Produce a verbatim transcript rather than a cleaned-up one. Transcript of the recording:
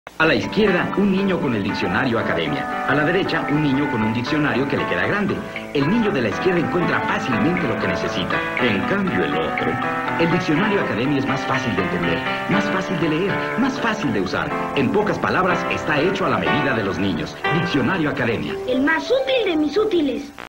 A la izquierda, un niño con el diccionario Academia. A la derecha, un niño con un diccionario que le queda grande. El niño de la izquierda encuentra fácilmente lo que necesita. En cambio, el otro... El diccionario Academia es más fácil de entender, más fácil de leer, más fácil de usar. En pocas palabras, está hecho a la medida de los niños. Diccionario Academia. El más útil de mis útiles.